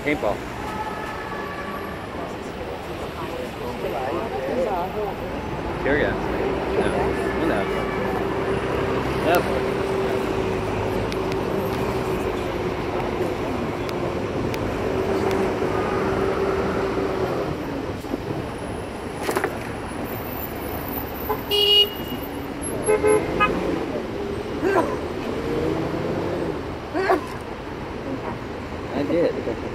paintball. Tear gas. No. Who knows? Yep. I did.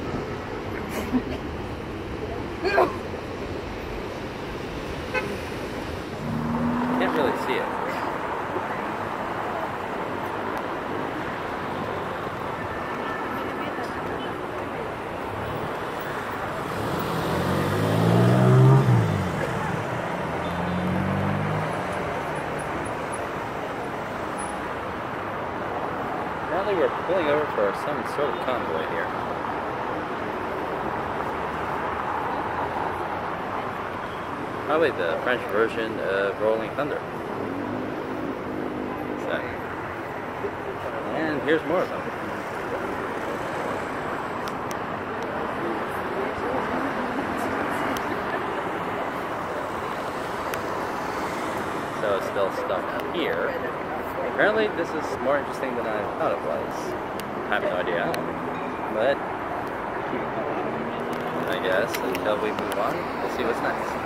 Can't really see it. Apparently we're pulling over for some sort of convoy here. Probably the French version of Rolling Thunder. So, and here's more of them. So it's still stuck here. Apparently this is more interesting than I thought it was. I have no idea. But I guess until we move on, we'll see what's next.